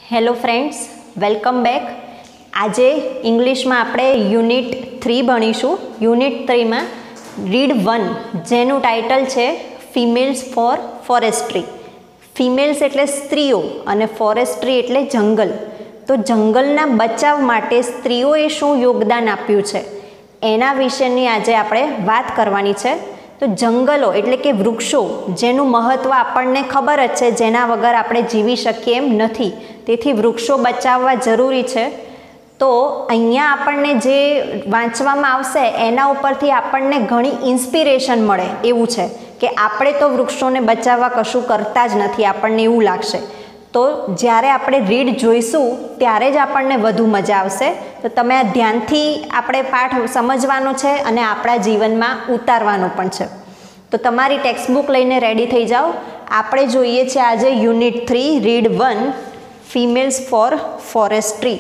Hello friends, welcome back. આજે ઇંગ્લિશમાં આપણે યુનિટ 3 ભણીશું. યુનિટ 3માં રીડ 1 જેનું ટાઇટલ છે ફિમેલ્સ ફોર ફોરેસ્ટ્રી. ફિમેલ્સ એટલે સ્ત્રીઓ અને ફોરેસ્ટ્રી એટલે જંગલ. તો જંગલના બચાવ માટે સ્ત્રીઓએ શું યોગદાન આપ્યું છે એના વિશેની આજે આપણે વાત કરવાની છે. તો જંગલો એટલે કે વૃક્ષો જેનું મહત્ત્વ આપણને ખબર જ છે, જેના વગર આપણે જીવી શકીએ એમ નથી. તેથી વૃક્ષો બચાવવા જરૂરી છે. તો અહીંયા આપણને જે વાંચવામાં આવશે એના ઉપરથી આપણને ઘણી ઇન્સ્પિરેશન મળે એવું છે કે આપણે તો વૃક્ષોને બચાવવા કશું કરતા જ નથી, આપણને એવું લાગશે. તો જ્યારે આપણે રીડ જોઈશું ત્યારે જ આપણને વધુ મજા આવશે. તો તમે આ ધ્યાનથી આપણે પાઠ સમજવાનો છે અને આપણા જીવનમાં ઉતારવાનો પણ છે. તો તમારી ટેક્સ્ટ બુક લઈને રેડી થઈ જાઓ. આપણે જોઈએ છે આજે unit 3 read 1 females for forestry.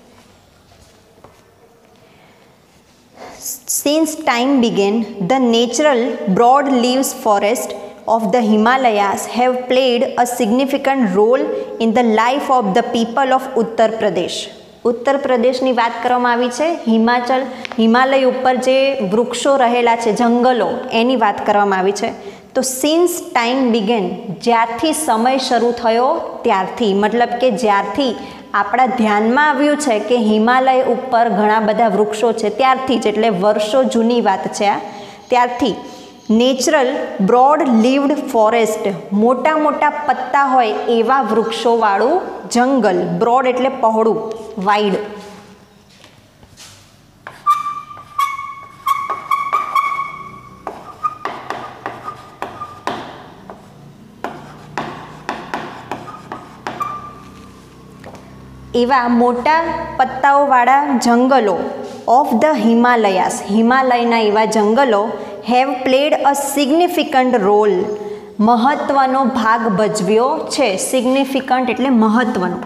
Since time began, the natural broad-leaved forest of the Himalayas have played a significant role in the life of the people of Uttar Pradesh. ઉત્તર પ્રદેશની વાત કરવામાં આવી છે. હિમાલય ઉપર જે વૃક્ષો રહેલા છે, જંગલો, એની વાત કરવામાં આવી છે. તો સિન્સ ટાઈમ બિગેન, જ્યારથી સમય શરૂ થયો ત્યારથી, મતલબ કે જ્યારથી આપણા ધ્યાનમાં આવ્યું છે કે હિમાલય ઉપર ઘણા બધા વૃક્ષો છે ત્યારથી જ, એટલે વર્ષો જૂની વાત છે આ, ત્યારથી નેચરલ બ્રોડ લીવ્ડ ફોરેસ્ટ, મોટા મોટા પત્તા હોય એવા વૃક્ષોવાળું જંગલ, બ્રોડ એટલે પહોળું, વાઇડ, એવા મોટા પત્તાઓવાળા જંગલો ઓફ ધ હિમાલયાસ, હિમાલયના એવા જંગલો have played a significant role, મહત્ત્વનો ભાગ ભજવ્યો છે. સિગ્નિફિકન્ટ એટલે મહત્ત્વનો.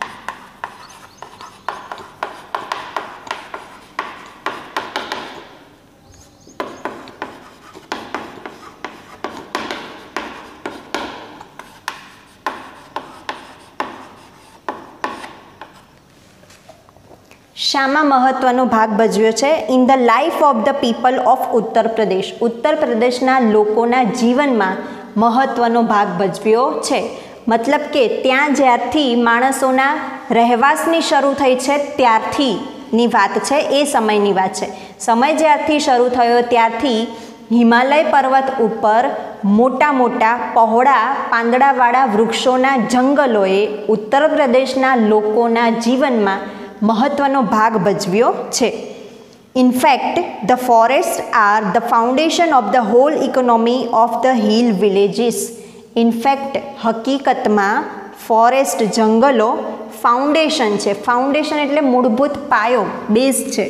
શામાં મહત્ત્વનો ભાગ ભજવ્યો છે? In the life of the people of Uttar Pradesh, ઉત્તર પ્રદેશના લોકોના જીવનમાં મહત્ત્વનો ભાગ ભજવ્યો છે. મતલબ કે ત્યાં જ્યારથી માણસોના રહેવાસની શરૂ થઈ છે ત્યારથીની વાત છે, એ સમયની વાત છે. સમય જ્યારથી શરૂ થયો ત્યારથી હિમાલય પર્વત ઉપર મોટા મોટા પહોળા પાંદડાવાળા વૃક્ષોના જંગલોએ ઉત્તર પ્રદેશના લોકોના જીવનમાં મહત્ત્વનો ભાગ ભજવ્યો છે. In fact the forest are the foundation of the whole economy of the hill villages. In fact હકીકતમાં ફોરેસ્ટ જંગલો ફાઉન્ડેશન છે. ફાઉન્ડેશન એટલે મૂળભૂત પાયો, બેઝ છે.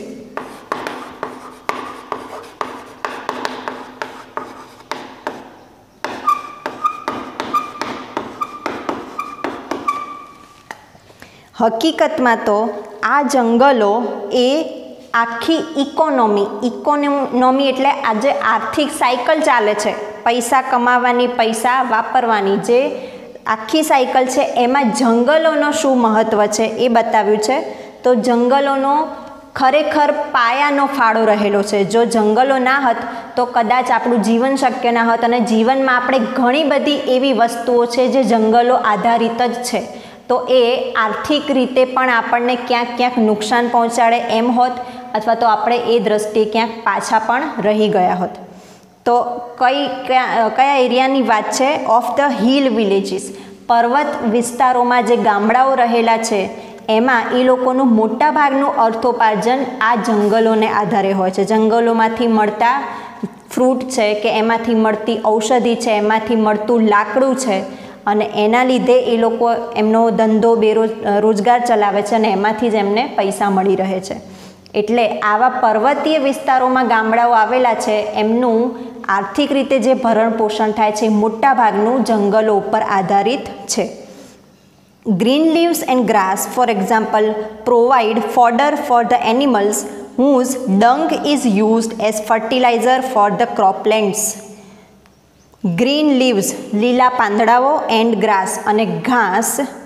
હકીકતમાં તો આ જંગલો એ આખી ઇકોનોમી એટલે આજે આર્થિક સાયકલ ચાલે છે, પૈસા કમાવાની, પૈસા વાપરવાની, જે આખી સાયકલ છે એમાં જંગલોનો શું મહત્ત્વ છે એ બતાવ્યું છે. તો જંગલોનો ખરેખર પાયાનો ફાળો રહેલો છે. જો જંગલો ના હોત તો કદાચ આપણું જીવન શક્ય ના હોત, અને જીવનમાં આપણે ઘણી બધી એવી વસ્તુઓ છે જે જંગલો આધારિત જ છે. તો એ આર્થિક રીતે પણ આપણને ક્યાંક ક્યાંક નુકસાન પહોંચાડે એમ હોત, અથવા તો આપણે એ દ્રષ્ટિએ ક્યાંક પાછા પણ રહી ગયા હોત. તો કયા એરિયાની વાત છે? ઓફ ધ હિલ વિલેજીસ, પર્વત વિસ્તારોમાં જે ગામડાઓ રહેલા છે એમાં એ લોકોનું મોટા ભાગનું અર્થોપાર્જન આ જંગલોને આધારે હોય છે. જંગલોમાંથી મળતા ફ્રૂટ છે કે એમાંથી મળતી ઔષધિ છે, એમાંથી મળતું લાકડું છે, અને એના લીધે એ લોકો એમનો ધંધો રોજગાર ચલાવે છે અને એમાંથી જ એમને પૈસા મળી રહે છે. એટલે આવા પર્વતીય વિસ્તારોમાં ગામડાઓ આવેલા છે એમનું આર્થિક રીતે જે ભરણ પોષણ થાય છે મોટા ભાગનું જંગલો ઉપર આધારિત છે. Green leaves and grass for example provide fodder for the animals whose dung is used as fertilizer for the croplands. Green leaves લીલા પાંદડાઓ, એન્ડ ગ્રાસ અને ઘાસ,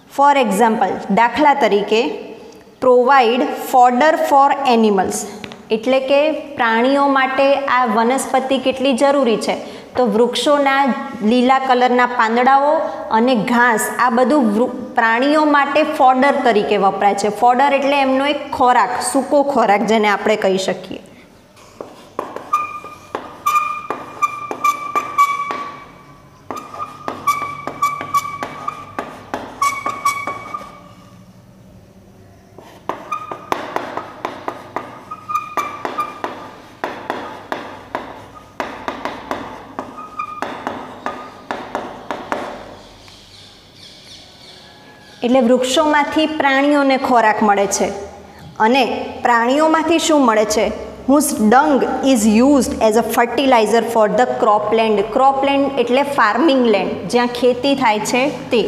ફોર એક્ઝામ્પલ, દાખલા તરીકે પ્રોવાઈડ ફોડર ફોર એનિમલ્સ, એટલે કે પ્રાણીઓ માટે આ વનસ્પતિ કેટલી જરૂરી છે, તો વૃક્ષોના લીલા કલરના પાંદડાઓ અને ઘાસ આ બધું પ્રાણીઓ માટે ફોડર તરીકે વપરાય છે. ફોડર એટલે એમનો એક ખોરાક, સૂકો ખોરાક જેને આપણે કહી શકીએ. એટલે વૃક્ષોમાંથી પ્રાણીઓને ખોરાક મળે છે અને પ્રાણીઓમાંથી શું મળે છે? whose dung is used as a fertilizer for the cropland. cropland એટલે ફાર્મિંગ લેન્ડ, જ્યાં ખેતી થાય છે તે.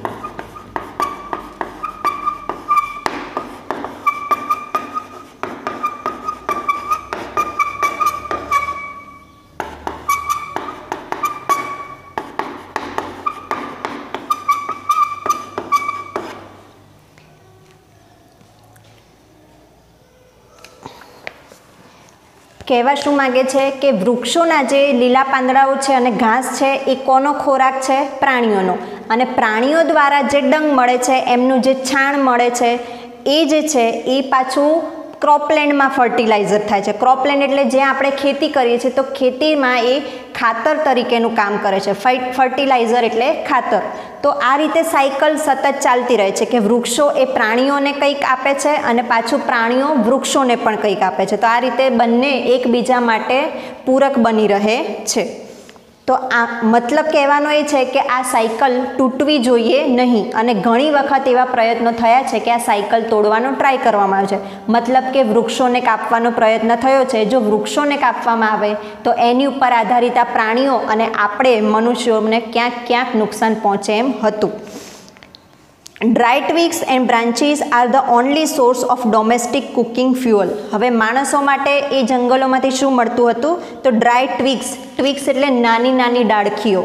કહેવા શું માગે છે કે વૃક્ષોના જે લીલા પાંદડાઓ છે અને ઘાસ છે એ કોનો ખોરાક છે? પ્રાણીઓનો. અને પ્રાણીઓ દ્વારા જે ડંગ મળે છે, એમનું જે છાણ મળે છે, એ જે છે એ પાછું ક્રોપલેન્ડમાં ફર્ટિલાઇઝર થાય છે. ક્રોપલેન્ડ એટલે જ્યાં આપણે ખેતી કરીએ છીએ, તો ખેતીમાં એ ખાતર તરીકેનું કામ કરે છે. ફર્ટિલાઇઝર એટલે ખાતર. તો આ રીતે સાયકલ સતત ચાલતી રહે છે કે વૃક્ષો એ પ્રાણીઓને કંઈક આપે છે અને પાછું પ્રાણીઓ વૃક્ષોને પણ કંઈક આપે છે. તો આ રીતે બંને એકબીજા માટે પૂરક બની રહે છે. તો આ મતલબ કહેવાનો એ છે કે આ સાયકલ તૂટવી જોઈએ નહીં, અને ઘણી વખત એવા પ્રયત્નો થયા છે કે આ સાયકલ તોડવાનો ટ્રાય કરવામાં આવ્યો છે. મતલબ કે વૃક્ષોને કાપવાનો પ્રયત્ન થયો છે. જો વૃક્ષોને કાપવામાં આવે તો એની ઉપર આધારિત આ પ્રાણીઓ અને આપણે મનુષ્યોને ક્યાંક નુકસાન પહોંચે એમ હતું. Dry twigs and branches are the only source of domestic cooking fuel. હવે માણસો માટે એ જંગલોમાંથી શું મળતું હતું? તો ડ્રાય ટ્વિગ્સ. ટ્વિગ્સ એટલે નાની નાની ડાળખીઓ.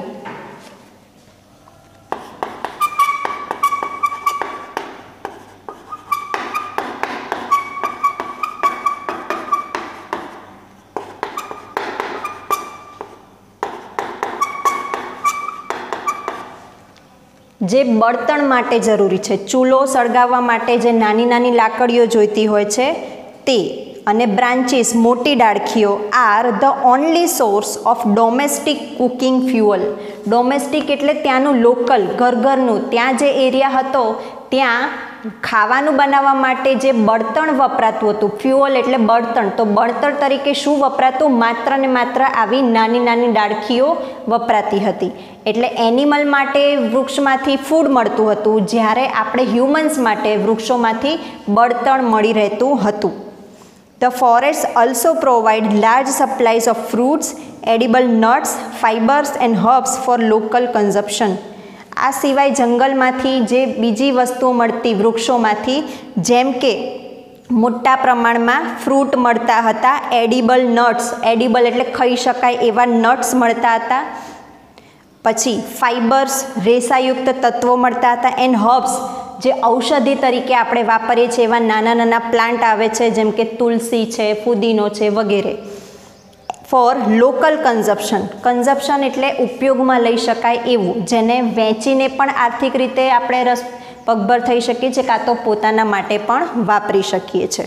જે બળતણ માટે જરૂરી છે, ચૂલો સળગાવવા માટે જે નાની નાની લાકડીઓ જોઈતી હોય છે તે. અને બ્રાન્ચીસ મોટી ડાળખીઓ are the only source of domestic cooking fuel. Domestic એટલે ત્યાંનું લોકલ, ઘરનું, ત્યાં જે એરિયા હતો ત્યાં ખાવાનું બનાવવા માટે જે બળતણ વપરાતું હતું, ફ્યુઅલ એટલે બળતણ, તો બળતણ તરીકે શું વપરાતું? માત્ર ને માત્ર આવી નાની નાની ડાળખીઓ વપરાતી હતી. એટલે એનિમલ માટે વૃક્ષમાંથી ફૂડ મળતું હતું, જ્યારે આપણે હ્યુમન્સ માટે વૃક્ષોમાંથી બળતણ મળી રહેતું હતું. The forests also provide large supplies of fruits, edible nuts, fibers and herbs for local consumption. આ સિવાય જંગલમાંથી જે બીજી વસ્તુઓ મળતી વૃક્ષોમાંથી, જેમ કે મોટા પ્રમાણમાં ફ્રૂટ મળતા હતા, એડિબલ નટ્સ, એડિબલ એટલે ખાઈ શકાય એવા નટ્સ મળતા હતા. પછી ફાઇબર્સ, રેસાયુક્ત તત્વો મળતા હતા. એન્ડ હર્બ્સ, જે ઔષધિ તરીકે આપણે વાપરીએ છીએ એવા નાના નાના પ્લાન્ટ આવે છે, જેમ કે તુલસી છે, ફુદીનો છે વગેરે. For local consumption. કન્ઝપ્શન એટલે ઉપયોગમાં લઈ શકાય એવું, જેને વેચીને પણ આર્થિક રીતે આપણે પગભર થઈ શકીએ છીએ, કાં તો પોતાના માટે પણ વાપરી શકીએ છીએ.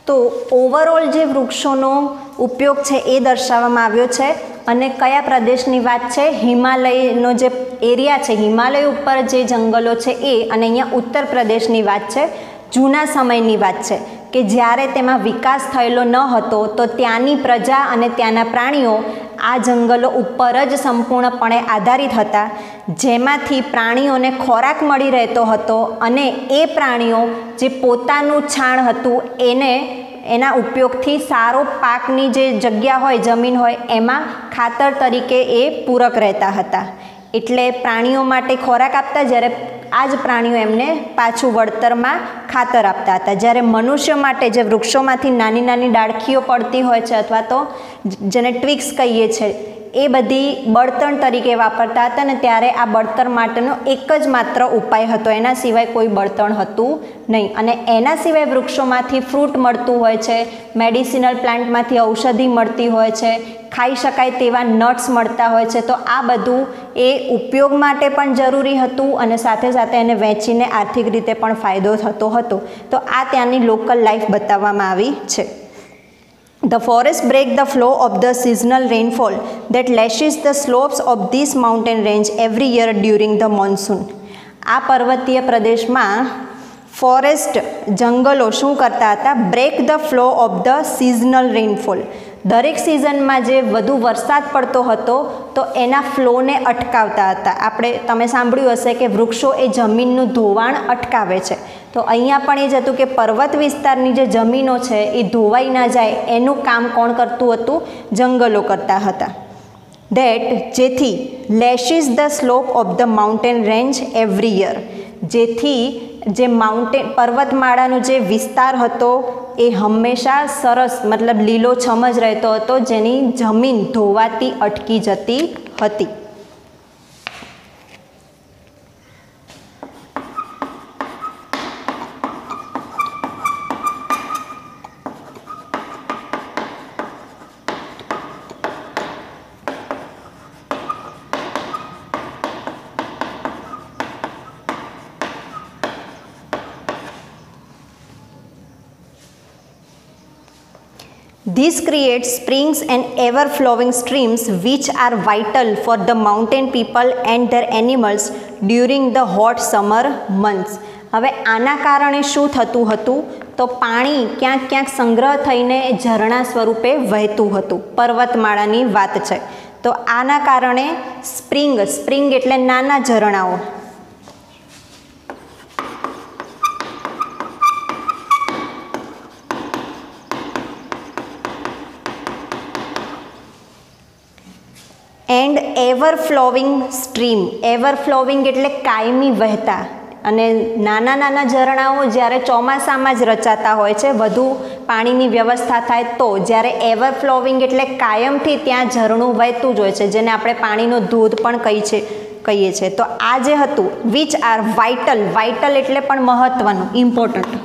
તો ઓવરઓલ જે વૃક્ષોનો ઉપયોગ છે એ દર્શાવવામાં આવ્યો છે અને કયા પ્રદેશની વાત છે, હિમાલયનો જે એરિયા છે, હિમાલય ઉપર જે જંગલો છે એ, અને અહીંયા ઉત્તર પ્રદેશની વાત છે, જૂના સમયની વાત છે કે જ્યારે તેમાં વિકાસ થયેલો ન હતો તો ત્યાંની પ્રજા અને ત્યાંના પ્રાણીઓ આ જંગલો ઉપર જ સંપૂર્ણપણે આધારિત હતા, જેમાંથી પ્રાણીઓને ખોરાક મળી રહેતો હતો અને એ પ્રાણીઓ જે પોતાનું છાણ હતું એના ઉપયોગથી સારો પાકની જે જગ્યા હોય, જમીન હોય, એમાં ખાતર તરીકે એ પૂરક રહેતા હતા. એટલે પ્રાણીઓ માટે ખોરાક આપતા, જ્યારે આ જ પ્રાણીઓ એમને પાછું વળતરમાં ખાતર આપતા હતા. જ્યારે મનુષ્ય માટે જે વૃક્ષોમાંથી નાની નાની ડાળખીઓ પડતી હોય છે અથવા તો જેને ટ્વિક્સ કહીએ છીએ, એ બધી બળતણ તરીકે વાપરતા હતા. અને ત્યારે આ બળતણ માટેનો એક જ માત્ર ઉપાય હતો, એના સિવાય કોઈ બળતણ હતું નહીં. અને એના સિવાય વૃક્ષોમાંથી ફ્રૂટ મળતું હોય છે, મેડિસિનલ પ્લાન્ટમાંથી ઔષધિ મળતી હોય છે, ખાઈ શકાય તેવા નટ્સ મળતા હોય છે. તો આ બધું એ ઉપયોગ માટે પણ જરૂરી હતું અને સાથે સાથે એને વેચીને આર્થિક રીતે પણ ફાયદો થતો હતો. તો આ ત્યાંની લોકલ લાઈફ બતાવવામાં આવી છે. The forest break the flow of the seasonal rainfall that lashes the slopes of this mountain range every year during the monsoon. આ પર્વતીય પ્રદેશમાં ફોરેસ્ટ જંગલો શું કરતા હતા? Break the flow of the seasonal rainfall. દરેક સિઝનમાં જે વધુ વરસાદ પડતો હતો તો એના ફ્લોને અટકાવતા હતા. તમે સાંભળ્યું હશે કે વૃક્ષો એ જમીનનું ધોવાણ અટકાવે છે. તો અહીંયા પણ એ જ હતું કે પર્વત વિસ્તારની જે જમીનો છે એ ધોવાઈ ના જાય એનું કામ કોણ કરતું હતું? જંગલો કરતા હતા. જેથી lashes the slope of the mountain range every year, જેથી જે પર્વતમાળાનો જે વિસ્તાર હતો એ હંમેશા સરસ, મતલબ લીલોછમ જ રહેતો હતો, જેની જમીન ધોવાતી અટકી જતી હતી. This creates springs and ever-flowing streams which are vital for the mountain people and their animals during the hot summer months. હવે આના કારણે શું થતું હતું? તો પાણી ક્યાંક ક્યાંક સંગ્રહ થઈને ઝરણા સ્વરૂપે વહેતું હતું. પર્વતમાળાની વાત છે. તો આના કારણે સ્પ્રિંગ એટલે નાના ઝરણાઓ, and ever flowing stream. Ever flowing એટલે કાયમી વહેતા. અને નાના નાના ઝરણાઓ જ્યારે ચોમાસામાં જ રચાતા હોય છે, વધુ પાણીની વ્યવસ્થા થાય તો. જ્યારે એવર ફ્લોવિંગ એટલે કાયમથી ત્યાં ઝરણું વહેતું જ હોય છે, જેને આપણે પાણીનો ધોધ પણ કહીએ છીએ. તો આ જે હતું વિચ આર વાઇટલ. વાઇટલ એટલે પણ મહત્વનું, ઇમ્પોર્ટન્ટ.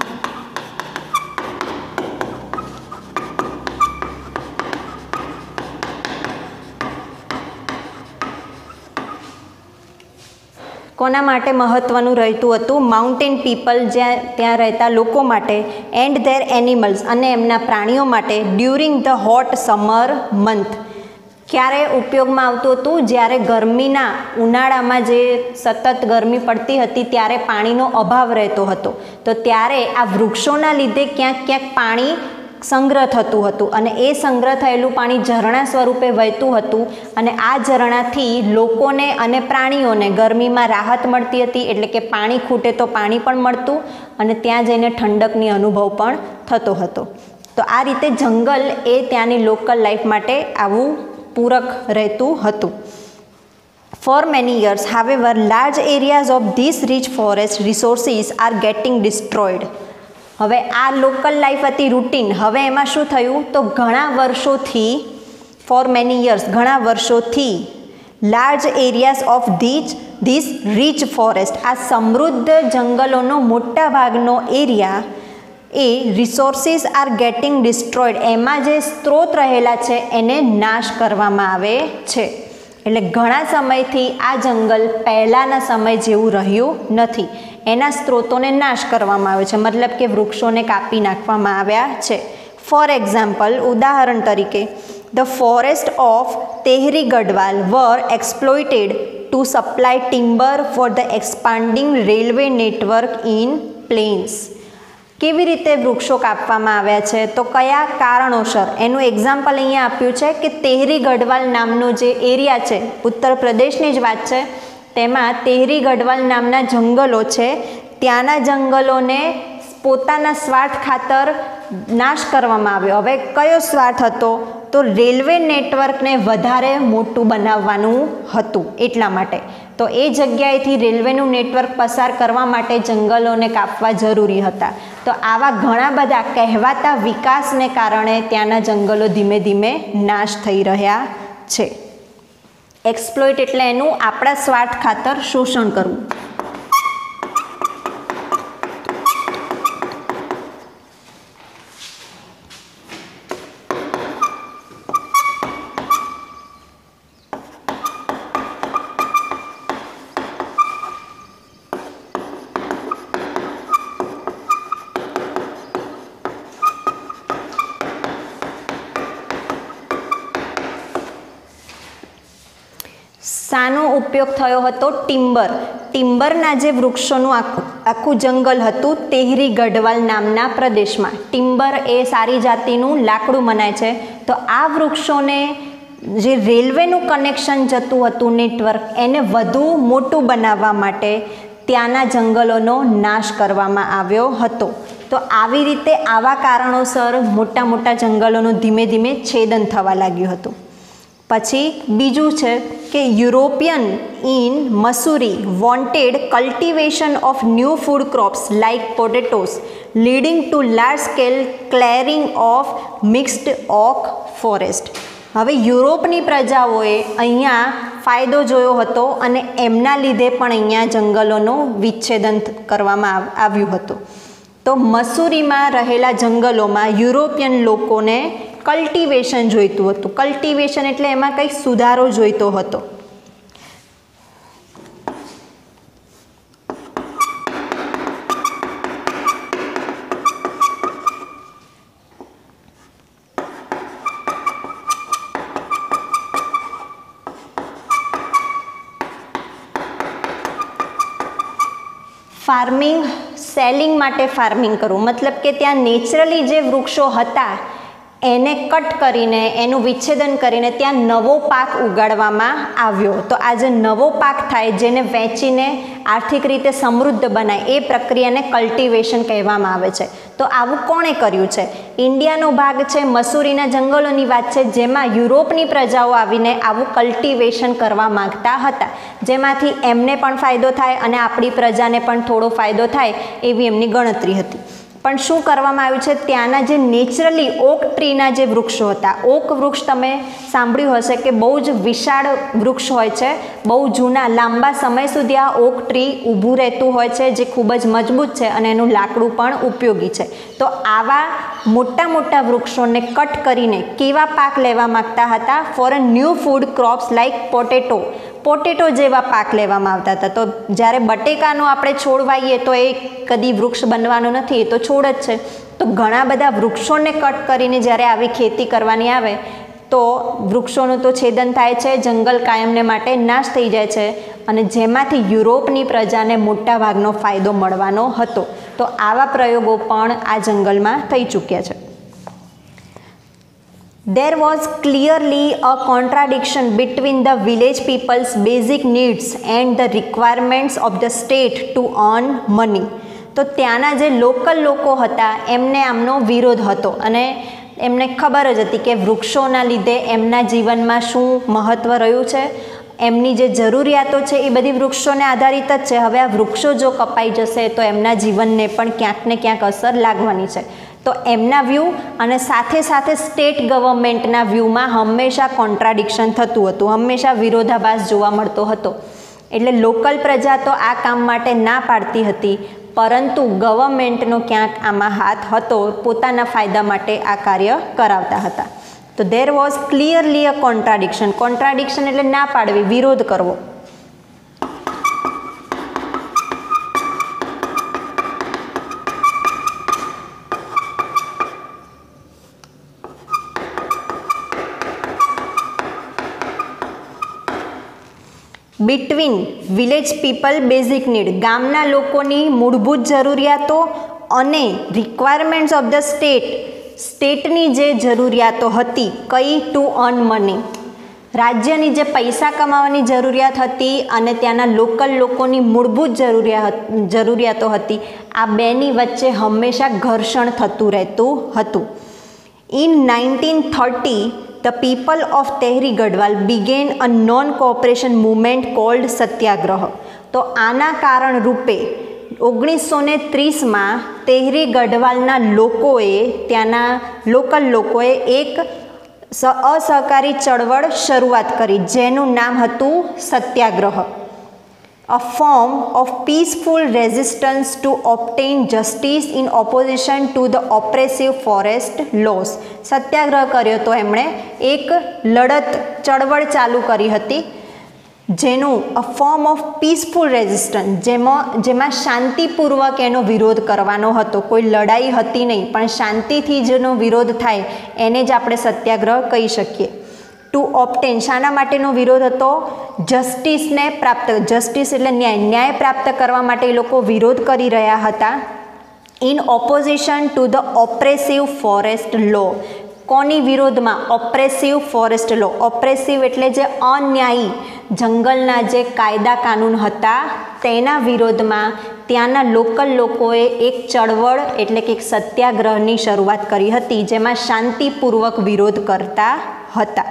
કોના માટે મહત્વનું રહેતું હતું? માઉન્ટેન પીપલ, ત્યાં રહેતા લોકો માટે, એન્ડ ધેર એનિમલ્સ, અને એમના પ્રાણીઓ માટે, during the hot summer month. ક્યારે ઉપયોગમાં આવતું હતું? જ્યારે ગરમીના ઉનાળામાં જે સતત ગરમી પડતી હતી ત્યારે પાણીનો અભાવ રહેતો હતો. તો ત્યારે આ વૃક્ષોના લીધે ક્યાંક ક્યાંક પાણી સંગ્રહ થતું હતું અને એ સંગ્રહ થયેલું પાણી ઝરણા સ્વરૂપે વહેતું હતું. અને આ ઝરણાથી લોકોને અને પ્રાણીઓને ગરમીમાં રાહત મળતી હતી. એટલે કે પાણી ખૂટે તો પાણી પણ મળતું અને ત્યાં જઈને ઠંડકની અનુભવ પણ થતો હતો. તો આ રીતે જંગલ એ ત્યાંની લોકલ લાઈફ માટે આવું પૂરક રહેતું હતું. For many years, however, large areas of these rich forest resources are getting destroyed. હવે આ લોકલ લાઈફ હતી રૂટીન. હવે એમાં શું થયું? તો ઘણા વર્ષોથી, ફોર મેની યર્સ, ઘણા વર્ષોથી large areas of this rich forest, આ સમૃદ્ધ જંગલોનો મોટા ભાગનો એરિયા એ રિસોર્સિસ આર ગેટિંગ ડિસ્ટ્રોયડ, એમાં જે સ્ત્રોત રહેલા છે એને નાશ કરવામાં આવે છે. એટલે ઘણા સમયથી આ જંગલ પહેલાંના સમય જેવું રહ્યું નથી. એના સ્ત્રોતોને નાશ કરવામાં આવ્યો છે, મતલબ કે વૃક્ષોને કાપી નાખવામાં આવ્યા છે. ફોર એક્ઝામ્પલ, ઉદાહરણ તરીકે, the forest of Tehri Garhwal were exploited to supply timber for the expanding railway network in plains. કેવી રીતે વૃક્ષો કાપવામાં આવ્યા છે, તો કયા કારણોસર, એનું એક્ઝામ્પલ અહીંયા આપ્યું છે કે તેહરી ગઢવાલ નામનો જે એરિયા છે, ઉત્તર પ્રદેશની જ વાત છે, તેમાં તેહરી ગઢવાલ નામના જંગલો છે, ત્યાંના જંગલોને પોતાના સ્વાર્થ ખાતર નાશ કરવામાં આવ્યો. હવે કયો સ્વાર્થ હતો, તો રેલવે નેટવર્કને વધારે મોટું બનાવવાનું હતું, એટલા માટે. તો એ જગ્યાએથી રેલવેનું નેટવર્ક પસાર કરવા માટે જંગલોને કાપવા જરૂરી હતા. તો આવા ઘણા બધા કહેવાતા વિકાસને કારણે ત્યાંના જંગલો ધીમે ધીમે નાશ થઈ રહ્યા છે. એક્સપ્લોઇટ એટલે એનું આપણા સ્વાર્થ ખાતર શોષણ કરવું. શાનો ઉપયોગ થયો હતો, ટિમ્બર. ટિમ્બરના જે વૃક્ષોનું આખું જંગલ હતું તેહરી ગઢવાલ નામના પ્રદેશમાં. ટિમ્બર એ સારી જાતિનું લાકડું મનાય છે. તો આ વૃક્ષોને જે રેલવેનું કનેક્શન જતું હતું નેટવર્ક, એને વધુ મોટું બનાવવા માટે ત્યાંના જંગલોનો નાશ કરવામાં આવ્યો હતો. તો આવી રીતે આવા કારણોસર મોટા મોટા જંગલોનું ધીમે ધીમે છેદન થવા લાગ્યું હતું. પછી બીજું છે કે European in Mussoorie wanted cultivation of new food crops like potatoes leading to large scale clearing of mixed oak forest. હવે યુરોપની પ્રજાઓએ અહીંયા ફાયદો જોયો હતો અને એમના લીધે પણ અહીંયા જંગલોનું વિચ્છેદન કરવામાં આવ્યું હતું. તો મસૂરીમાં રહેલા જંગલોમાં યુરોપિયન લોકોને કલ્ટિવેશન જોઈતું હતું. કલ્ટિવેશન એટલે એમાં કંઈક સુધારો જોઈતો હતો. ફાર્મિંગ, સેલિંગ માટે ફાર્મિંગ કરવું, મતલબ કે ત્યાં નેચરલી જે વૃક્ષો હતા એને કટ કરીને, એનું વિચ્છેદન કરીને ત્યાં નવો પાક ઉગાડવામાં આવ્યો. તો આ જે નવો પાક થાય, જેને વેચીને આર્થિક રીતે સમૃદ્ધ બનાય, એ પ્રક્રિયાને કલ્ટિવેશન કહેવામાં આવે છે. તો આવું કોણે કર્યું છે? ઇન્ડિયાનો ભાગ છે, મસૂરીના જંગલોની વાત છે, જેમાં યુરોપની પ્રજાઓ આવીને આવું કલ્ટિવેશન કરવા માગતા હતા, જેમાંથી એમને પણ ફાયદો થાય અને આપણી પ્રજાને પણ થોડો ફાયદો થાય એવી એમની ગણતરી હતી. પણ શું કરવામાં આવ્યું છે, ત્યાંના જે નેચરલી ઓક ટ્રીના જે વૃક્ષો હતા, ઓક વૃક્ષ તમે સાંભળ્યું હશે કે બહુ જ વિશાળ વૃક્ષ હોય છે, બહુ જૂના, લાંબા સમય સુધી આ ઓક ટ્રી ઊભું રહેતું હોય છે, જે ખૂબ જ મજબૂત છે અને એનું લાકડું પણ ઉપયોગી છે. તો આવા મોટા મોટા વૃક્ષોને કટ કરીને કેવા પાક લેવા માગતા હતા? For a new food crops like potato જેવા પાક લેવામાં આવતા હતા. તો જ્યારે બટેકાનો આપણે છોડ વાવીએ તો એ કદી વૃક્ષ બનવાનો નથી, એ તો છોડ જ છે. તો ઘણા બધા વૃક્ષોને કટ કરીને જ્યારે આવી ખેતી કરવાની આવે તો વૃક્ષોનું તો છેદન થાય છે, જંગલ કાયમને માટે નાશ થઈ જાય છે, અને જેમાંથી યુરોપની પ્રજાને મોટા ભાગનો ફાયદો મળવાનો હતો. તો આવા પ્રયોગો પણ આ જંગલમાં થઈ ચૂક્યા છે. There was clearly a contradiction between the village people's basic needs and the requirements of the state to earn money. તો ત્યાંના જે લોકલ લોકો હતા એમને આમનો વિરોધ હતો અને એમને ખબર જ હતી કે વૃક્ષોના લીધે એમના જીવનમાં શું મહત્ત્વ રહ્યું છે, એમની જે જરૂરિયાતો છે એ બધી વૃક્ષોને આધારિત જ છે. હવે આ વૃક્ષો જો કપાઈ જશે તો એમના જીવનને પણ ક્યાંક ને ક્યાંક અસર લાગવાની છે. તો એમના વ્યૂ અને સાથે સાથે સ્ટેટ ગવર્મેન્ટના વ્યૂમાં હંમેશા કોન્ટ્રાડિક્શન થતું હતું, હંમેશા વિરોધાભાસ જોવા મળતો હતો. એટલે લોકલ પ્રજા તો આ કામ માટે ના પાડતી હતી, પરંતુ ગવર્મેન્ટનો ક્યાંક આમાં હાથ હતો, પોતાના ફાયદા માટે આ કાર્ય કરાવતા હતા. તો there was clearly a contradiction. Contradiction એટલે ના પાડવી, વિરોધ કરવો. Between village people basic need, ગામના લોકોની મૂળભૂત જરૂરિયાતો અને રિક્વાયરમેન્ટ્સ ઓફ ધ સ્ટેટની જે જરૂરિયાતો હતી, કઈ ટુ અર્ન મની, રાજ્યની જે પૈસા કમાવાની જરૂરિયાત હતી અને ત્યાંના લોકલ લોકોની મૂળભૂત જરૂરિયાતો હતી, આ બેની વચ્ચે હંમેશા ઘર્ષણ થતું રહેતું હતું. In 1930 the people of Tehri Garhwal began a non-cooperation movement called Satyagraha. તો આના કારણ રૂપે 1930માં તેહરી ગઢવાલના લોકોએ, ત્યાંના લોકલ લોકોએ એક અસહકારી ચળવળ શરૂઆત કરી જેનું નામ હતું સત્યાગ્રહ. A form of peaceful resistance to obtain justice in opposition to the oppressive forest laws. સત્યાગ્રહ કર્યો તો એમણે એક લડત ચળવળ ચાલુ કરી હતી જેનું a form of peaceful resistance, જેમાં શાંતિપૂર્વક એનો વિરોધ કરવાનો હતો. કોઈ લડાઈ હતી નહીં, પણ શાંતિથી જેનો વિરોધ થાય એને જ આપણે સત્યાગ્રહ કહી શકીએ. ટુ ઓપ્ટેન, શાના માટેનો વિરોધ હતો? જસ્ટિસને પ્રાપ્ત, જસ્ટિસ એટલે ન્યાય પ્રાપ્ત કરવા માટે એ લોકો વિરોધ કરી રહ્યા હતા. In opposition to the oppressive forest law. કોની વિરોધમાં? ઓપ્રેસિવ ફોરેસ્ટ લો. ઓપ્રેસિવ એટલે જે અન્યાયી જંગલના જે કાયદા કાનૂન હતા તેના વિરોધમાં ત્યાંના લોકલ લોકોએ એક ચળવળ એટલે કે એક સત્યાગ્રહની શરૂઆત કરી હતી જેમાં શાંતિપૂર્વક વિરોધ કરતા હતા.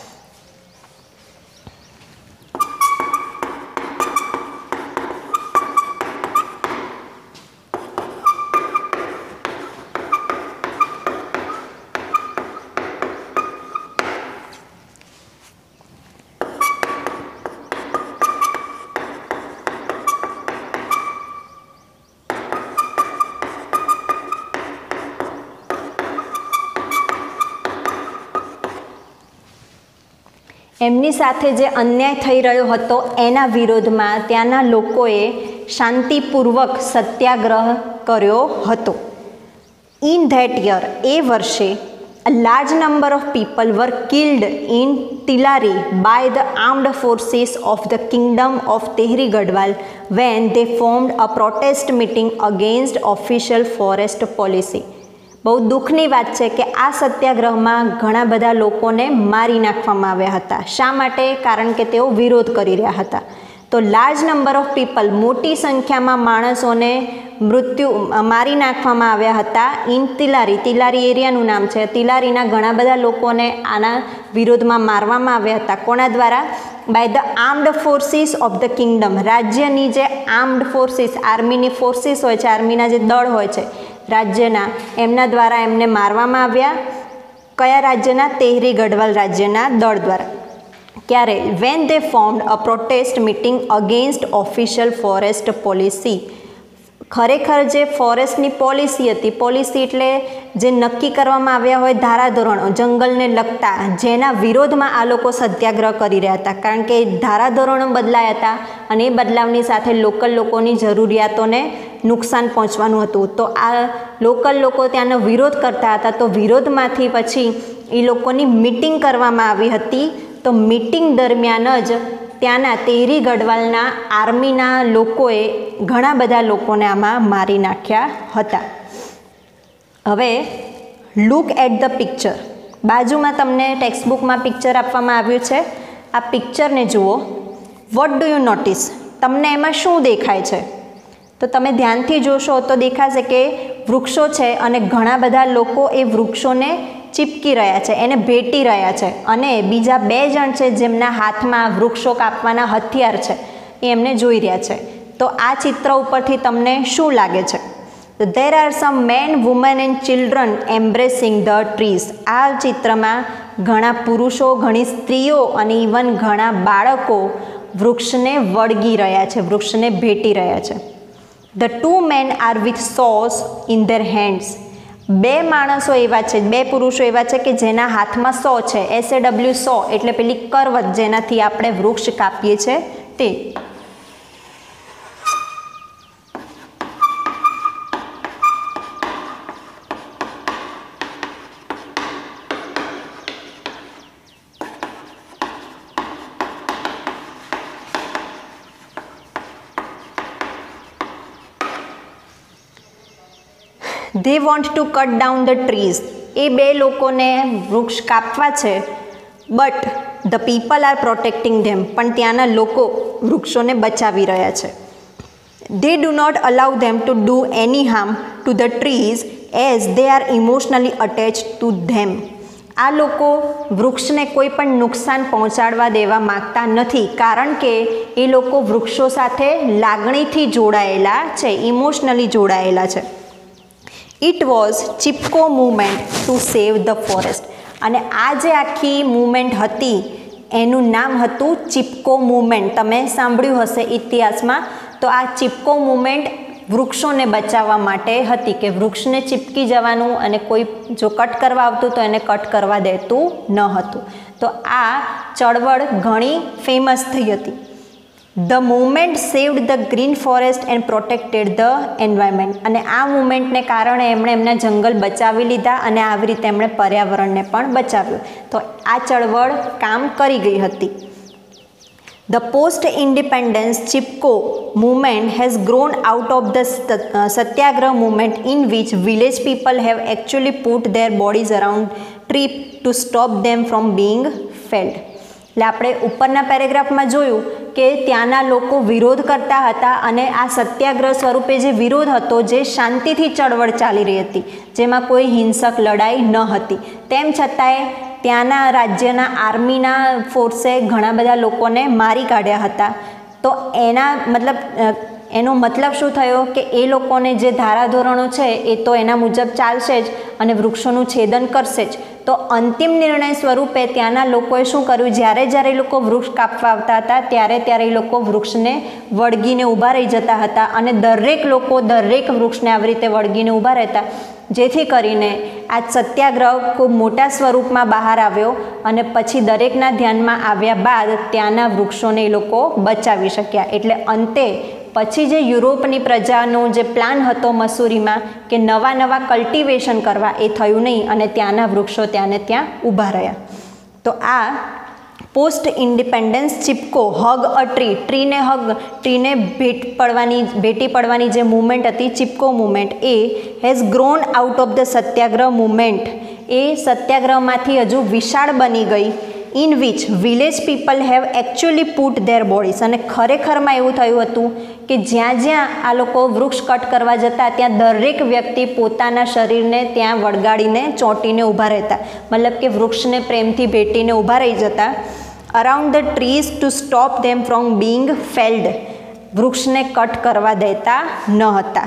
એમની સાથે જે અન્યાય થઈ રહ્યો હતો એના વિરોધમાં ત્યાંના લોકોએ શાંતિપૂર્વક સત્યાગ્રહ કર્યો હતો. ઇન ધેટ યર, એ વર્ષે a large number of people were killed in Tilari by the armed forces of the kingdom of Tehri Garhwal when they formed a protest meeting against official forest policy. બહુ દુઃખની વાત છે કે આ સત્યાગ્રહમાં ઘણા બધા લોકોને મારી નાખવામાં આવ્યા હતા. શા માટે? કારણ કે તેઓ વિરોધ કરી રહ્યા હતા. તો લાર્જ નંબર ઓફ પીપલ, મોટી સંખ્યામાં માણસોને મારી નાખવામાં આવ્યા હતા ઇન તિલારી. તિલારી એરિયાનું નામ છે. તિલારીના ઘણા બધા લોકોને આના વિરોધમાં મારવામાં આવ્યા હતા. કોના દ્વારા? By the armed forces of the kingdom. રાજ્યની જે આર્મ્ડ ફોર્સિસ, આર્મીની ફોર્સિસ હોય છે, આર્મીના જે દળ હોય છે રાજ્યના, એમના દ્વારા એમને મારવામાં આવ્યા. કયા રાજ્યના? તેહરી ગઢવાલ રાજ્યના દળ દ્વારા. ક્યારે? When they formed a protest meeting against official forest policy. ખરેખર જે ફોરેસ્ટની પોલિસી હતી, પોલિસી એટલે જે નક્કી કરવામાં આવ્યા હોય ધારાધોરણો જંગલને લગતા, જેના વિરોધમાં આ લોકો સત્યાગ્રહ કરી રહ્યા હતા. કારણ કે ધારાધોરણો બદલાયા હતા અને એ બદલાવની સાથે લોકલ લોકોની જરૂરિયાતોને નુકસાન પહોંચવાનું હતું. તો આ લોકલ લોકો ત્યાંનો વિરોધ કરતા હતા. તો વિરોધમાંથી પછી એ લોકોની મિટિંગ કરવામાં આવી હતી. તો મિટિંગ દરમિયાન જ ત્યાંના તેહરી ગઢવાલના આર્મીના લોકોએ ઘણા બધા લોકોને આમાં મારી નાખ્યા હતા. હવે લુક એટ ધ પિક્ચર. બાજુમાં તમને ટેક્સ્ટબુકમાં પિક્ચર આપવામાં આવ્યું છે. આ પિક્ચરને જુઓ. What do you notice? તમને એમાં શું દેખાય છે? તો તમે ધ્યાનથી જોશો તો દેખાશે કે વૃક્ષો છે અને ઘણા બધા લોકો એ વૃક્ષોને ચીપકી રહ્યા છે, એને ભેટી રહ્યા છે. અને બીજા બે જણ છે જેમના હાથમાં વૃક્ષો કાપવાના હથિયાર છે, એ એમને જોઈ રહ્યા છે. તો આ ચિત્ર ઉપરથી તમને શું લાગે છે? તો there are some men, woman and children embracing the trees. આ ચિત્રમાં ઘણા પુરુષો, ઘણી સ્ત્રીઓ અને ઇવન ઘણા બાળકો વૃક્ષને વળગી રહ્યા છે, વૃક્ષને ભેટી રહ્યા છે. The two men are with saws in their hands. બે માણસો એવા છે, બે પુરુષો એવા છે કે જેના હાથમાં સો છે. SAW સો એટલે પેલી કરવત જેનાથી આપણે વૃક્ષ કાપીએ છીએ તે. they want to cut down the trees. એ બે લોકોને વૃક્ષ કાપવા છે, but the people are protecting them. પણ ત્યાંના લોકો વૃક્ષોને બચાવી રહ્યા છે. They do not allow them to do any harm to the trees as they are emotionally attached to them. આ લોકો વૃક્ષને કોઈ પણ નુકસાન પહોંચાડવા દેવા માગતા નથી, કારણ કે એ લોકો વૃક્ષો સાથે લાગણીથી જોડાયેલા છે, ઇમોશનલી જોડાયેલા છે. It was Chipko movement to save the forest. અને આ જે આખી મુવમેન્ટ હતી એનું નામ હતું ચિપકો મુવમેન્ટ. તમે સાંભળ્યું હશે ઇતિહાસમાં. તો આ ચિપકો મુવમેન્ટ વૃક્ષોને બચાવવા માટે હતી, કે વૃક્ષને ચીપકી જવાનું અને કોઈ જો કટ કરવા આવતું તો એને કટ કરવા દેતું ન હતું. તો આ ચળવળ ઘણી ફેમસ થઈ હતી. The movement saved the green forest and protected the environment. અને આ મુવમેન્ટને કારણે એમણે એમના જંગલ બચાવી લીધા અને આવી રીતે એમણે પર્યાવરણને પણ બચાવ્યું. તો આ ચળવળ કામ કરી ગઈ હતી. The post-independence Chipko movement has grown out of the Satyagraha movement, in which village people have actually put their bodies around tree to stop them from being felled. એટલે આપણે ઉપરના પેરેગ્રાફમાં જોયું કે ત્યાંના લોકો વિરોધ કરતા હતા અને આ સત્યાગ્રહ સ્વરૂપે જે વિરોધ હતો, જે શાંતિથી ચળવળ ચાલી રહી હતી, જેમાં કોઈ હિંસક લડાઈ ન હતી, તેમ છતાંય ત્યાંના રાજ્યના આર્મીના ફોર્સે ઘણા બધા લોકોને મારી કાઢ્યા હતા. તો એનો મતલબ શું થયો કે એ લોકોને જે ધારાધોરણો છે એ તો એના મુજબ ચાલશે જ અને વૃક્ષોનું છેદન કરશે જ. તો અંતિમ નિર્ણય સ્વરૂપે ત્યાંના લોકોએ શું કર્યું, જ્યારે એ લોકો વૃક્ષ કાપવા આવતા હતા ત્યારે એ લોકો વૃક્ષને વળગીને ઊભા રહી જતા હતા અને દરેક લોકો દરેક વૃક્ષને આવી રીતે વળગીને ઊભા રહેતા, જેથી કરીને આ સત્યાગ્રહ ખૂબ મોટા સ્વરૂપમાં બહાર આવ્યો અને પછી દરેકના ધ્યાનમાં આવ્યા બાદ ત્યાંના વૃક્ષોને એ લોકો બચાવી શક્યા. એટલે અંતે પછી જે યુરોપની પ્રજાનો જે પ્લાન હતો મસૂરીમાં કે નવા કલ્ટિવેશન કરવા, એ થયું નહીં અને ત્યાંના વૃક્ષો ત્યાંને ત્યાં ઊભા રહ્યા. તો આ post independence Chipko hug a ટ્રીને ભેટી પડવાની જે મુવમેન્ટ હતી, ચિપકો મુવમેન્ટ, એ has grown out of the Satyagraha movement. એ સત્યાગ્રહમાંથી હજુ વિશાળ બની ગઈ. In which village people have actually put their bodies. અને ખરેખરમાં એવું થયું હતું કે જ્યાં આ લોકો વૃક્ષ કટ કરવા જતા ત્યાં દરેક વ્યક્તિ પોતાના શરીરને ત્યાં વળગાડીને ચોંટીને ઊભા રહેતા, મતલબ કે વૃક્ષને પ્રેમથી ભેટીને ઊભા રહી જતા. Around the trees to stop them from being felled. વૃક્ષને કટ કરવા દેતા ન હતા.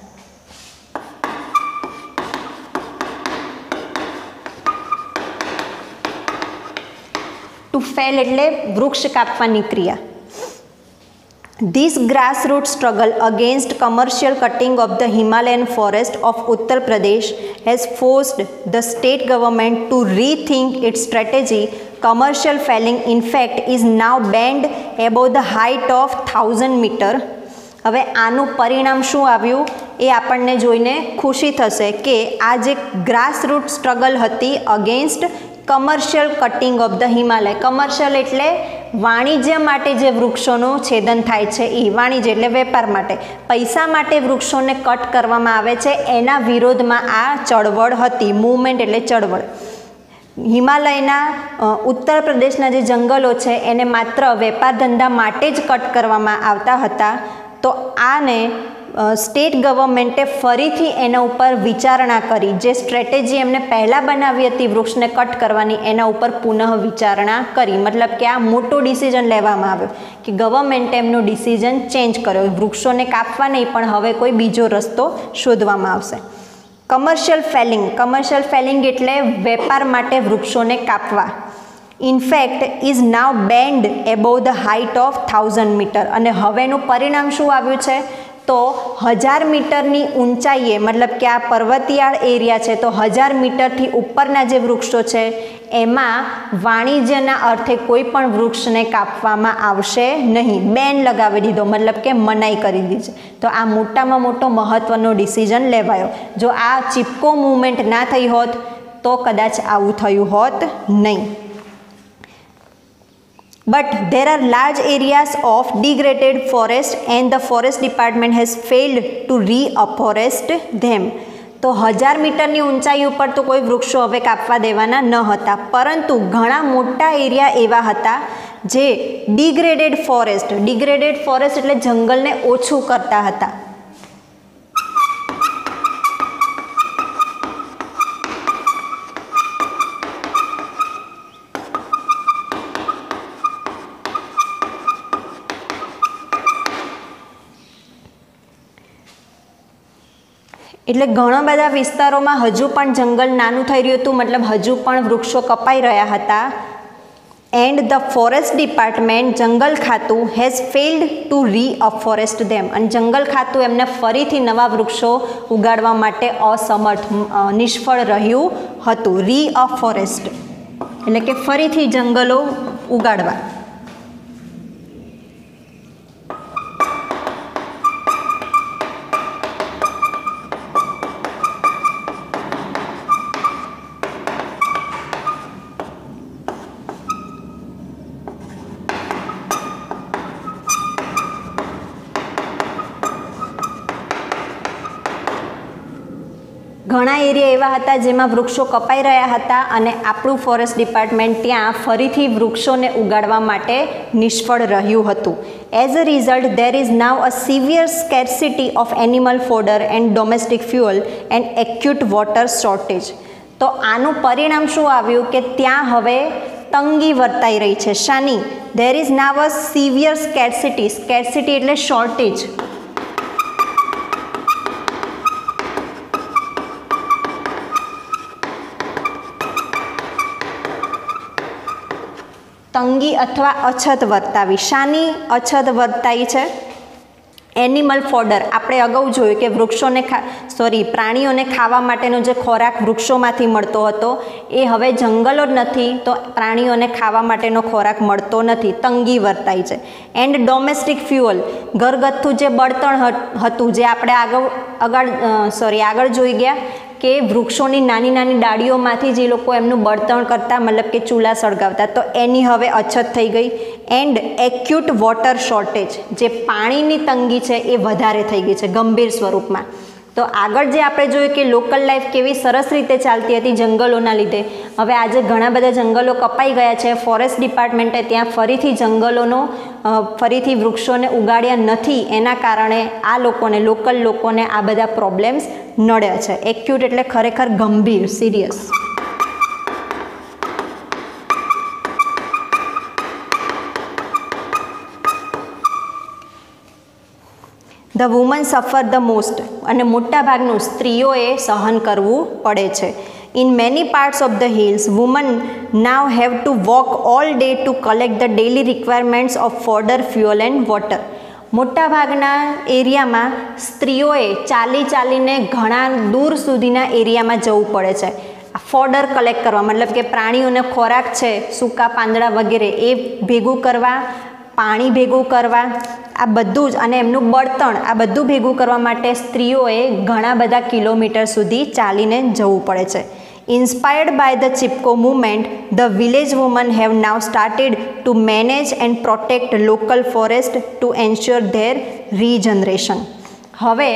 ટુ ફેલ એટલે વૃક્ષ કાપવાની ક્રિયા. This grassroots struggle against commercial cutting of the Himalayan forest of Uttar Pradesh has forced the state government to rethink its strategy. Commercial felling, in fact, is now banned above the height of 1000 meters. હવે આનું પરિણામ શું આવ્યું એ આપણને જોઈને ખુશી થશે કે આ જે ગ્રાસરૂટ સ્ટ્રગલ હતી against commercial cutting of the Himalaya. Commercial એટલે વાણિજ્ય માટે જે વૃક્ષોનું છેદન થાય છે, એ વાણિજ્ય એટલે વેપાર માટે, પૈસા માટે વૃક્ષોને કટ કરવામાં આવે છે, એના વિરોધમાં આ ચળવળ હતી. મૂવમેન્ટ એટલે ચળવળ. હિમાલયના ઉત્તર પ્રદેશના જે જંગલો છે એને માત્ર વેપાર ધંધા માટે જ કટ કરવામાં આવતા હતા. તો આને સ્ટેટ ગવર્મેન્ટે ફરીથી એના ઉપર વિચારણા કરી. જે સ્ટ્રેટેજી એમને પહેલાં બનાવી હતી વૃક્ષને કટ કરવાની, એના ઉપર પુનઃ વિચારણા કરી. મતલબ કે આ મોટો ડિસિઝન લેવામાં આવ્યો કે ગવર્મેન્ટે એમનો ડિસિઝન ચેન્જ કર્યો. વૃક્ષોને કાપવા નહીં, પણ હવે કોઈ બીજો રસ્તો શોધવામાં આવશે. કમર્શિયલ ફેલિંગ એટલે વેપાર માટે વૃક્ષોને કાપવા. In fact is now banned above the height of 1000 metre. અને હવેનું પરિણામ શું આવ્યું છે તો 1000 મીટરની ઊંચાઈએ, મતલબ કે આ પર્વતીયાળ એરિયા છે, તો 1000 મીટરથી ઉપરના જે વૃક્ષો છે એમાં વાણિજ્યના અર્થે કોઈ પણ વૃક્ષને કાપવામાં આવશે નહીં. બેન લગાવી દીધો, મતલબ કે મનાઈ કરી દીધી. તો આ મોટામાં મોટો મહત્ત્વનો ડિસિઝન લેવાયો. જો આ ચિપકો મૂવમેન્ટ ના થઈ હોત તો કદાચ આવું થયું હોત નહીં. But there are large areas of degraded forest and the forest department has failed to reforest them. તો તો 1000 મીટરની ઊંચાઈ ઉપર તો કોઈ વૃક્ષો હવે કાપવા દેવાના ન હતા, પરંતુ ઘણા મોટા એરિયા એવા હતા જે ડિગ્રેડેડ ફોરેસ્ટ એટલે જંગલને ઓછું કરતા હતા. એટલે ઘણા બધા વિસ્તારોમાં હજુ પણ જંગલ નાનું થઈ રહ્યું હતું, મતલબ હજુ પણ વૃક્ષો કપાઈ રહ્યા હતા. એન્ડ ધ ફોરેસ્ટ ડિપાર્ટમેન્ટ જંગલ ખાતું has failed to reforest them, અને જંગલ ખાતું એમને ફરીથી નવા વૃક્ષો ઉગાડવા માટે અસમર્થ નિષ્ફળ રહ્યું હતું. રીઅફોરેસ્ટ એટલે કે ફરીથી જંગલો ઉગાડવા. ઘણા એરિયા એવા હતા જેમાં વૃક્ષો કપાઈ રહ્યા હતા અને આપણું ફોરેસ્ટ ડિપાર્ટમેન્ટ ત્યાં ફરીથી વૃક્ષોને ઉગાડવા માટે નિષ્ફળ રહ્યું હતું. As a result there is now a severe scarcity of animal fodder and domestic fuel and acute water shortage. તો આનું પરિણામ શું આવ્યું કે ત્યાં હવે તંગી વર્તાઈ રહી છે. શાની? There is now a severe scarcity એટલે શોર્ટેજ. તંગી અથવા અછત વર્તાવી. શાની અછત વર્તાઈ છે? Animal fodder. આપણે અગાઉ જોયું કે વૃક્ષોને પ્રાણીઓને ખાવા માટેનો જે ખોરાક વૃક્ષોમાંથી મળતો હતો એ હવે જંગલો જ નથી તો પ્રાણીઓને ખાવા માટેનો ખોરાક મળતો નથી. તંગી વર્તાઈ છે. એન્ડ ડોમેસ્ટિક ફ્યુઅલ, ઘરગથ્થુ જે બળતણ હતું જે આપણે આગળ જોઈ ગયા કે વૃક્ષોની નાની નાની ડાળીઓમાંથી જે લોકો એમનું બળતણ કરતા, મતલબ કે ચૂલા સળગાવતા, તો એની હવે અછત થઈ ગઈ. એન્ડ એક્યુટ વોટર શોર્ટેજ, જે પાણીની તંગી છે એ વધારે થઈ ગઈ છે ગંભીર સ્વરૂપમાં. તો આગળ જે આપણે જોયું કે લોકલ લાઈફ કેવી સરસ રીતે ચાલતી હતી જંગલોના લીધે, હવે આજે ઘણા બધા જંગલો કપાઈ ગયા છે. ફોરેસ્ટ ડિપાર્ટમેન્ટે ત્યાં ફરીથી વૃક્ષોને ઉગાડ્યા નથી, એના કારણે આ લોકલ લોકોને આ બધા પ્રોબ્લેમ્સ નડ્યા છે. એક્યુટ એટલે ખરેખર ગંભીર, serious. The woman suffer the most, અને મોટાભાગનું સ્ત્રીઓએ સહન કરવું પડે છે. In many parts of the hills woman now have to walk all day to collect the daily requirements of fodder, fuel and water. મોટાભાગના એરિયામાં સ્ત્રીઓએ ચાલીને ઘણા દૂર સુધીના એરિયામાં જવું પડે છે ફોડર કલેક્ટ કરવા, મતલબ કે પ્રાણીઓને ખોરાક છે, સૂકા પાંદડા વગેરે એ ભેગું કરવા, પાણી ભેગું કરવા, આ બધું જ, અને એમનું બળતણ, આ બધું ભેગું કરવા માટે સ્ત્રીઓએ ઘણા બધા કિલોમીટર સુધી ચાલીને જવું પડે છે. Inspired by the Chipko movement, the village women have now started to manage and protect local forest to ensure their regeneration. હવે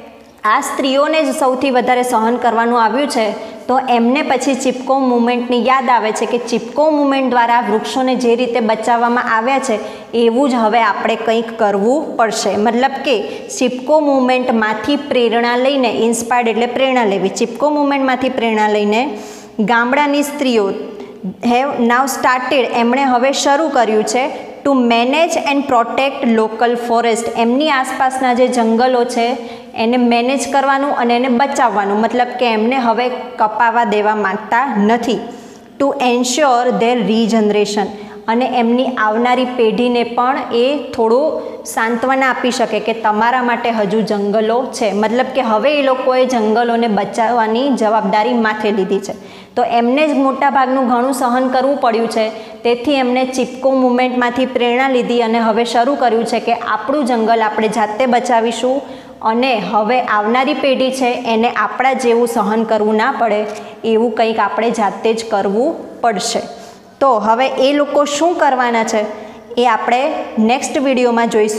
આ સ્ત્રીઓને જ સૌથી વધારે સહન કરવાનું આવ્યું છે, તો એમને પછી ચિપકો મુવમેન્ટની યાદ આવે છે કે ચિપકો મુવમેન્ટ દ્વારા વૃક્ષોને જે રીતે બચાવવામાં આવ્યા છે એવું જ હવે આપણે કંઈક કરવું પડશે. મતલબ કે ચિપકો મુવમેન્ટમાંથી પ્રેરણા લઈને, ઇન્સ્પાયર્ડ એટલે પ્રેરણા લેવી, ચિપકો મુવમેન્ટમાંથી પ્રેરણા લઈને ગામડાની સ્ત્રીઓ હેવ નાવ સ્ટાર્ટેડ, એમણે હવે શરૂ કર્યું છે to manage and protect local forest, એમની આસપાસના જે જંગલો છે એને મેનેજ કરવાનું અને એને બચાવવાનું, મતલબ કે એમને હવે કપાવા દેવા માંગતા નથી. ટુ એન્શ્યોર ધેર રીજનરેશન, અને એમની આવનારી પેઢીને પણ એ થોડું સાંત્વના આપી શકે કે તમારા માટે હજુ જંગલો છે, મતલબ કે હવે એ લોકોએ જંગલોને બચાવવાની જવાબદારી માથે લીધી છે. તો એમને જ મોટાભાગનું ઘણું સહન કરવું પડ્યું છે, તેથી એમને ચિપકો મુવમેન્ટમાંથી પ્રેરણા લીધી અને હવે શરૂ કર્યું છે કે આપણું જંગલ આપણે જાતે બચાવીશું અને હવે આવનારી પેઢી છે એને આપણા જેવું સહન કરવું ના પડે એવું કંઈક આપણે જાતે જ કરવું પડશે. તો હવે એ લોકો શું કરવાના છે એ આપણે નેક્સ્ટ વિડીયોમાં જોઈશું.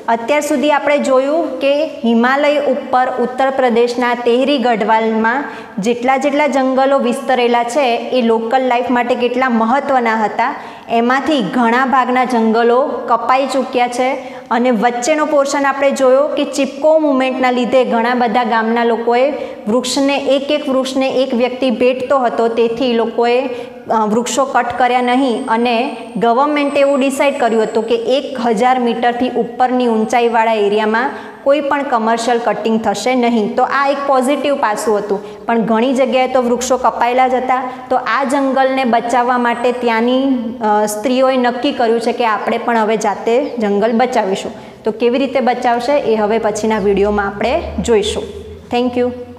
અત્યાર સુધી આપણે જોયું કે હિમાલય ઉપર ઉત્તર પ્રદેશના તેહરી ગઢવાલમાં જેટલા જંગલો વિસ્તરેલા છે એ લોકલ લાઈફ માટે કેટલા મહત્ત્વના હતા, એમાંથી ઘણા ભાગના જંગલો કપાઈ ચૂક્યા છે અને વચ્ચેનો પોર્શન આપણે જોયો કે ચિપકો મુવમેન્ટના લીધે ઘણા બધા ગામના લોકોએ એક વૃક્ષને એક વ્યક્તિ ભેટતો હતો, તેથી લોકોએ વૃક્ષો કટ કર્યા નહીં અને ગવર્મેન્ટે એવું ડિસાઇડ કર્યું હતું કે 1000 મીટરથી ઉપરની ઊંચાઈવાળા એરિયામાં કોઈ પણ કમર્શિયલ કટિંગ થશે નહીં. તો આ એક પોઝિટિવ પાસું હતું, પણ ઘણી જગ્યાએ તો વૃક્ષો કપાયેલા જ હતા. તો આ જંગલને બચાવવા માટે ત્યાંની સ્ત્રીઓએ નક્કી કર્યું છે કે આપણે પણ હવે જાતે જંગલ બચાવીશું. તો કેવી રીતે બચાવશે એ હવે પછીના વિડીયોમાં આપણે જોઈશું. Thank you.